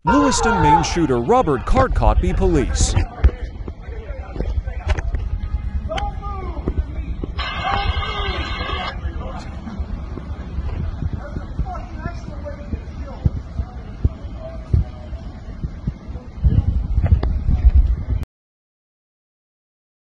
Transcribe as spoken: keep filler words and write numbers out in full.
Lewiston, Maine shooter Robert Cart caught by police.